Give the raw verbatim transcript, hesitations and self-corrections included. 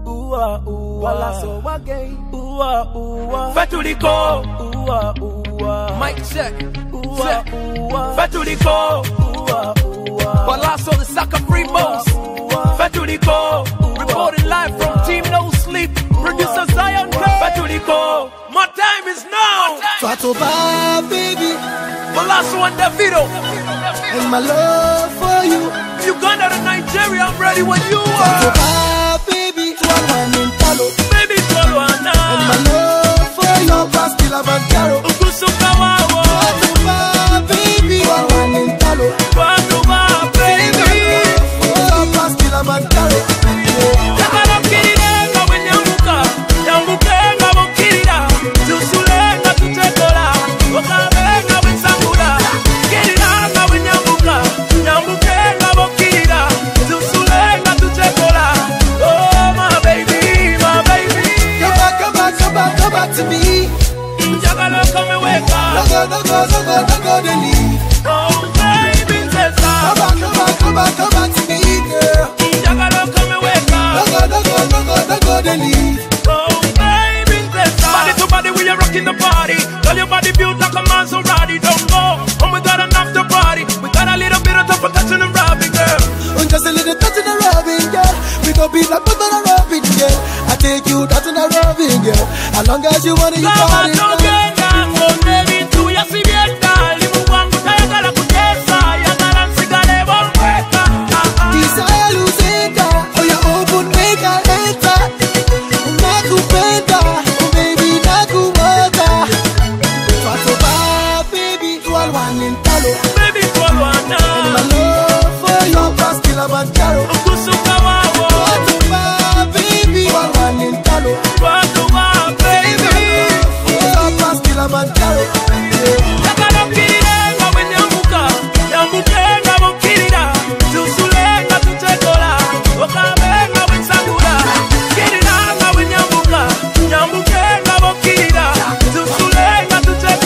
Uwa uwa, Palazzo again. Uwa uwa, Fatuliko. Uwa uwa, mic check. Uwa uwa, Fatuliko. Uwa uwa, Palazzo the Saka Free Most. Fatuliko, reporting live from Team No Sleep. Producer Zion K. Fatuliko, my time is now. Fatoba, baby. Palazzo and Davido. And my love for you. Uganda to Nigeria, I'm ready when you are. Fatoba, baby. Baby, Toluana. And my love for you. Pastilla Bancaro. Ukusukawawa. Fatoba, baby. Fatoba, baby. Pastilla Bancaro. Takara kirenga wenyamuka. Yamukenga bokirira. Tusulenga tutekola. Okabenga wensangula. Kirenga wenyamuka. Yamukenga bokirira. Tusulenga tutekola. Oh my baby, my baby. Come back, come back, come back, come back to me. Jagala come and wake up. Don't go, don't go, don't go, don't go, don't leave. Oh baby, Tessa. Come back, come back, come back, come back to me, girl. Jagala come and wake up. Don't go, don't go, don't go, don't go, don't leave. Oh baby, Tessa. Body to body, we are rocking the party. Tell your body built like a Maserati. Don't go, and we got enough to party. We got a little bit of time for touching and rubbing, girl. And just a little touch and a rubbing, girl. We go be like put on a rubbing, girl. I take you touching and a rubbing, girl. As long as you want it, you Come got on, it, don't girl. get